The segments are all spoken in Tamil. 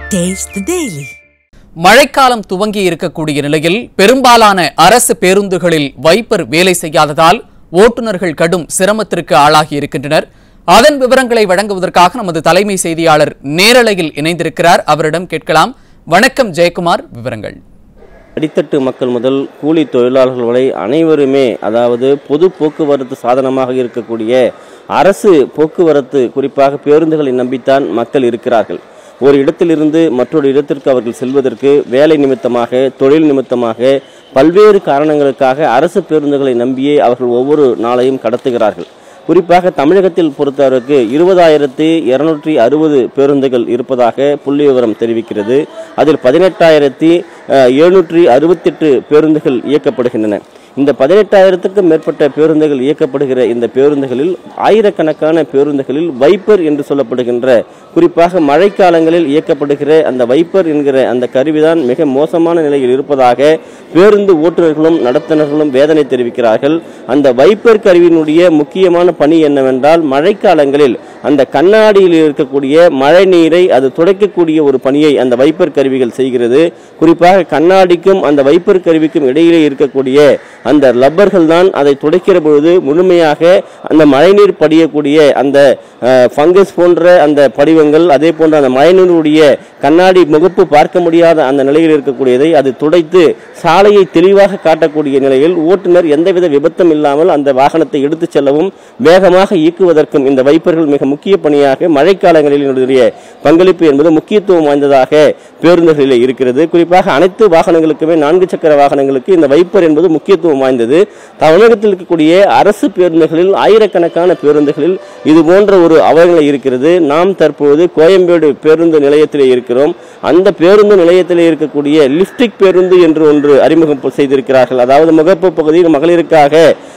Taste the Daily. மழைக்காலம் துவங்கி இருக்கக்கூடிய நிலையில் பெரும்பாலான அரசு பேருந்துகளில் வைப்பர் வேலை செய்யாததால் ஓட்டுநர்கள் கடும் சிரமத்திற்கு ஆளாகி இருக்கின்றனர். அதன் விவரங்களை வழங்குவதற்காக நமது தலைமை செய்தியாளர் நேரலையில் இணைந்திருக்கிறார். அவரிடம் கேட்கலாம். வணக்கம் ஜெயக்குமார், விவரங்கள். அடித்தட்டு மக்கள் முதல் கூலி தொழிலாளர்கள் வரை அனைவருமே, அதாவது பொது போக்குவரத்து சாதனமாக இருக்கக்கூடிய அரசு போக்குவரத்து, குறிப்பாக பேருந்துகளை நம்பித்தான் மக்கள் இருக்கிறார்கள். ஒரு இடத்திலிருந்து மற்றொரு இடத்திற்கு அவர்கள் செல்வதற்கு வேலை நிமித்தமாக, தொழில் நிமித்தமாக, பல்வேறு காரணங்களுக்காக அரசு பேருந்துகளை நம்பியே அவர்கள் ஒவ்வொரு நாளையும் கடத்துகிறார்கள். குறிப்பாக தமிழகத்தில் பொறுத்தவரைக்கு 20,260 பேருந்துகள் இருப்பதாக புள்ளி விவரம் தெரிவிக்கிறது. அதில் 18,768 பேருந்துகள் இயக்கப்படுகின்றன. இந்த 18,000க்கும் மேற்பட்ட பேருந்துகள் இயக்கப்படுகிற இந்த பேருந்துகளில் ஆயிரக்கணக்கான பேருந்துகளில் வைப்பர் என்று சொல்லப்படுகின்ற, குறிப்பாக மழைக்காலங்களில் இயக்கப்படுகிற அந்த வைப்பர் என்கிற அந்த கருவிதான் மிக மோசமான நிலையில் இருப்பதாக பேருந்து ஓட்டுநர்களும் நடத்துனர்களும் வேதனை தெரிவிக்கிறார்கள். அந்த வைப்பர் கருவியினுடைய முக்கியமான பணி என்னவென்றால், மழைக்காலங்களில் அந்த கண்ணாடியில் இருக்கக்கூடிய மழை நீரை அது துடைக்கக்கூடிய ஒரு பணியை அந்த வைப்பர் கருவிகள் செய்கிறது. குறிப்பாக கண்ணாடிக்கும் அந்த வைப்பர் கருவிக்கும் இடையிலே இருக்கக்கூடிய அந்த ரப்பர்கள் தான் அதை துடைக்கிற பொழுது முழுமையாக அந்த மழைநீர் படியக்கூடிய அந்த ஃபங்கஸ் போன்ற அந்த படிவங்கள், அதே போன்ற அந்த மழைநீருடைய கண்ணாடி முகப்பு பார்க்க முடியாத அந்த நிலையில் இருக்கக்கூடியதை அது துடைத்து சாலையை தெளிவாக காட்டக்கூடிய நிலையில் ஓட்டுநர் எந்தவித விபத்தும் இல்லாமல் அந்த வாகனத்தை எடுத்துச் செல்லவும் வேகமாக இயக்குவதற்கும் இந்த வைப்பர்கள் மிக முக்கிய பணியாக மழைக்காலங்களில் பங்களிப்பு என்பது முக்கியத்துவம் வாய்ந்ததாக பேருந்துகளில் இருக்கிறது. குறிப்பாக அனைத்து வாகனங்களுக்குமே, 4 சக்கர வாகனங்களுக்கு இந்த வைப்பர் என்பது முக்கியத்துவம் வாய்ந்தது. தமிழகத்தில் இருக்கக்கூடிய அரசு பேருந்துகளில் ஆயிரக்கணக்கான பேருந்துகளில் இது போன்ற ஒரு அவலநிலை இருக்கிறது. நாம் தற்போது கோயம்பேடு பேருந்து நிலையத்திலே இருக்கிறோம். அந்த பேருந்து நிலையத்திலே இருக்கக்கூடிய லிப்டிக் பேருந்து என்று ஒன்று அறிமுகம் செய்திருக்கிறார்கள். அதாவது முகப்பு பகுதியில் மகளிருக்காக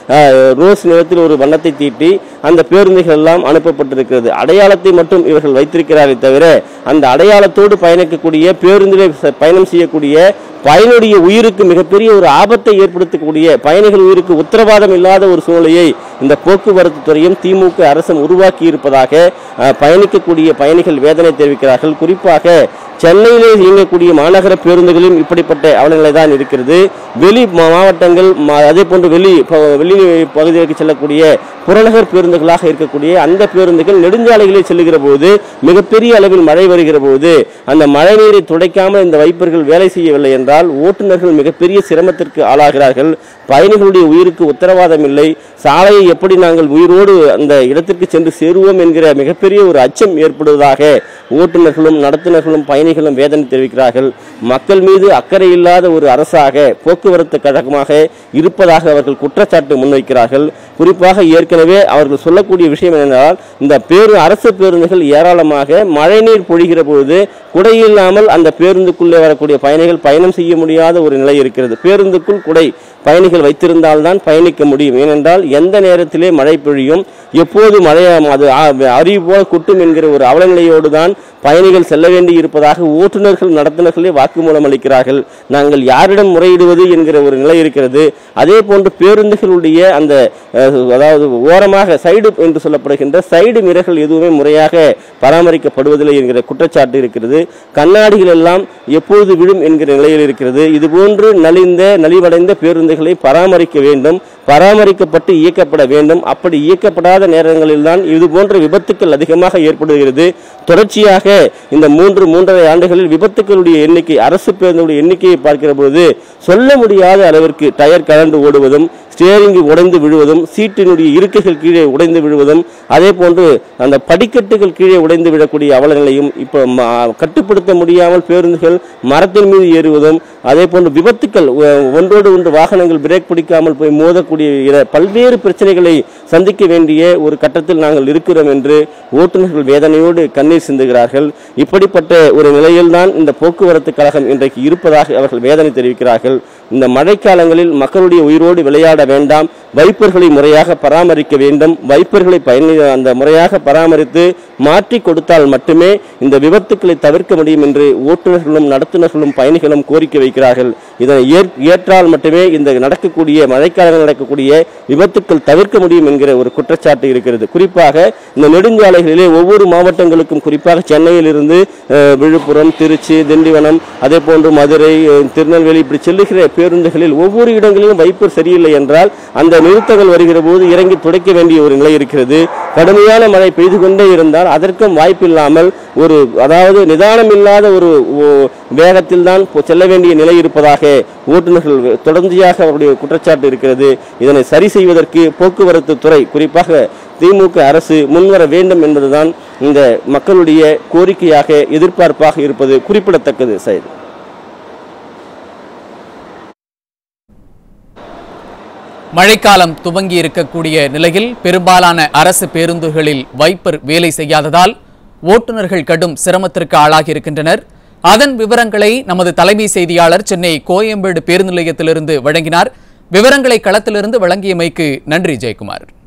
ரோஸ் நிறத்தில் ஒரு வண்ணத்தை தீட்டி அந்த பேருந்துகள் எல்லாம் அனுப்பப்பட்டிருக்கிறது. அடையாளத்தை மட்டும் இவர்கள் வைத்திருக்கிறார்கள் தவிர அந்த அடையாளத்தோடு பயணிக்கக்கூடிய, பேருந்திலே பயணம் செய்யக்கூடிய பயனுடைய உயிருக்கு மிகப்பெரிய ஒரு ஆபத்தை ஏற்படுத்தக்கூடிய, பயணிகள் உயிருக்கு உத்தரவாதம் இல்லாத ஒரு சூழ்நிலையை இந்த போக்குவரத்து துறையும் திமுக அரசும் உருவாக்கி இருப்பதாக பயணிக்கக்கூடிய பயணிகள் வேதனை தெரிவிக்கிறார்கள். குறிப்பாக சென்னையிலே இயங்கக்கூடிய மாநகர பேருந்துகளிலும் இப்படிப்பட்ட அவலநிலை தான் இருக்கிறது. வெளி மாவட்டங்கள், அதே போன்று வெளி பகுதிகளுக்கு செல்லக்கூடிய புறநகர் பேருந்துகளாக இருக்கக்கூடிய அந்த பேருந்துகள் நெடுஞ்சாலைகளில் செல்லுகிற போது, மிகப்பெரிய அளவில் மழை வருகிற போது அந்த மழை நீரை துடைக்காமல் இந்த வைப்பர்கள் வேலை செய்யவில்லை என்றால் ஓட்டுநர்கள் மிகப்பெரிய சிரமத்திற்கு ஆளாகிறார்கள். பயணிகளுடைய உயிருக்கு உத்தரவாதம் இல்லை. சாலையை எப்படி நாங்கள் உயிரோடு அந்த இடத்திற்கு சென்று சேருவோம் என்கிற மிகப்பெரிய ஒரு அச்சம் ஏற்படுவதாக ஓட்டுநர்களும் நடத்துனர்களும் பயணிகளும் வேதனை தெரிவிக்கிறார்கள். மக்கள் மீது அக்கறை இல்லாத ஒரு அரசாக, போக்குவரத்து கழகமாக இருப்பதாக அவர்கள் குற்றச்சாட்டு முன்வைக்கிறார்கள். குறிப்பாக ஏற்கனவே அவர்கள் சொல்லக்கூடிய விஷயம் என்னென்றால், இந்த அரசு பேருந்துகள் ஏராளமாக மழைநீர் பொழிகிற பொழுது குடையில்லாமல் அந்த பேருந்துக்குள்ளே வரக்கூடிய பயணிகள் பயணம் செய்ய முடியாத ஒரு நிலை இருக்கிறது. பேருந்துக்குள் குடை பயணிகள் வைத்திருந்தால்தான் பயணிக்க முடியும். ஏனென்றால் எந்த நேரத்திலே மழை பொழியும், எப்போது மழை அது அறிவு போல கொட்டும் என்கிற ஒரு அவலநிலையோடு தான் பயணிகள் செல்ல வேண்டி இருப்பதாக ஓட்டுநர்கள் நடத்துனர்களே வாக்குமூலம் அளிக்கிறார்கள். நாங்கள் யாரிடம் முறையிடுவது என்கிற ஒரு நிலை இருக்கிறது. அதே போன்று பேருந்துகளுடைய அந்த, அதாவது ஓரமாக சைடு என்று சொல்லப்படுகின்ற சைடு மிரர்கள் எதுவுமே முறையாக பராமரிக்கப்படுவதில்லை என்கிற குற்றச்சாட்டு இருக்கிறது. கண்ணாடிகள் எல்லாம் எப்போது விழும் என்கிற நிலையில் இருக்கிறது. இதுபோன்று நலிவடைந்த பேருந்துகளை பராமரிக்க வேண்டும், பராமரிக்கப்பட்டு இயக்கப்பட வேண்டும். அப்படி இயக்கப்படாத நேரங்களில் தான் இது போன்ற விபத்துக்கள் அதிகமாக ஏற்படுகிறது. தொடர்ச்சியாக இந்த 3.5 ஆண்டுகளில் விபத்துக்களுடைய எண்ணிக்கை, அரசு பேருந்துடைய எண்ணிக்கையை பார்க்கிற போது சொல்ல முடியாத அளவிற்கு டயர் கலந்து ஓடுவதும், ஸ்டேரிங் உடைந்து விழுவதும், சீட்டினுடைய இருக்கைகள் கீழே உடைந்து விழுவதும், அதே போன்று அந்த படிக்கட்டுகள் கீழே உடைந்து விடக்கூடிய அவலநிலையும், இப்போ கட்டுப்படுத்த முடியாமல் பேருந்துகள் மரத்தின் மீது ஏறுவதும், அதே போன்று விபத்துக்கள், ஒன்றோடு ஒன்று வாகனங்கள் பிரேக் பிடிக்காமல் போய் மோதக்கூடிய பல்வேறு பிரச்சனைகளை சந்திக்க வேண்டிய ஒரு கட்டத்தில் நாங்கள் இருக்கிறோம் என்று ஓட்டுநர்கள் வேதனையோடு கண்ணீர் சிந்துகிறார்கள். இப்படிப்பட்ட ஒரு நிலையில்தான் இந்த போக்குவரத்து கழகம் இன்றைக்கு இருப்பதாக அவர்கள் வேதனை தெரிவிக்கிறார்கள். இந்த மழைக்காலங்களில் மக்களுடைய உயிரோடு விளையாட வேண்டாம், வைப்பர்களை முறையாக பராமரிக்க வேண்டும். வைப்பர்களை அந்த முறையாக பராமரித்து மாற்றி கொடுத்தால் மட்டுமே இந்த விபத்துக்களை தவிர்க்க முடியும் என்று ஓட்டுநர்களும் நடத்துனர்களும் பயணிகளும் கோரிக்கை வைக்கிறார்கள். இதனை ஏற்றால் மட்டுமே இந்த நடக்கக்கூடிய மழைக்காலங்களில் நடக்கக்கூடிய விபத்துக்கள் தவிர்க்க முடியும் என்கிற ஒரு குற்றச்சாட்டு இருக்கிறது. குறிப்பாக இந்த நெடுஞ்சாலைகளிலே ஒவ்வொரு மாவட்டங்களுக்கும், குறிப்பாக சென்னையில் இருந்து விழுப்புரம், திருச்சி, திண்டிவனம், அதே போன்று மதுரை, திருநெல்வேலி இப்படி செல்லுகிற பேருந்துகளில் ஒவ்வொரு இடங்களிலும் வைப்பர் சரியில்லை என்றால் அந்த நிறுத்தங்கள் வருகிற போது இறங்கி துடைக்க வேண்டிய ஒரு நிலை இருக்கிறது. கடுமையான மழை பெய்து கொண்டே இருந்தால் அதற்கும் வாய்ப்பில்லாமல் அதாவது நிதானம் இல்லாத ஒரு வேகத்தில் தான் செல்ல வேண்டிய நிலை இருப்பதாக ஓட்டுநர்கள் தொடர்ச்சியாக அவருடைய குற்றச்சாட்டு இருக்கிறது. இதனை சரி செய்வதற்கு போக்குவரத்து துறை, குறிப்பாக திமுக அரசு முன்வர வேண்டும் என்பதுதான் இந்த மக்களுடைய கோரிக்கையாக, எதிர்பார்ப்பாக இருப்பது குறிப்பிடத்தக்கது. சைது, மழைக்காலம் துவங்கி இருக்கக்கூடிய நிலையில் பெரும்பாலான அரசு பேருந்துகளில் வைப்பர் வேலை செய்யாததால் ஓட்டுநர்கள் கடும் சிரமத்திற்கு ஆளாகி இருக்கின்றனர். அதன் விவரங்களை நமது தலைமை செய்தியாளர் சென்னை கோயம்பேடு பேருந்து நிலையத்திலிருந்து வழங்கினார். விவரங்களை களத்திலிருந்து வழங்கியமைக்கு நன்றி ஜெயக்குமார்.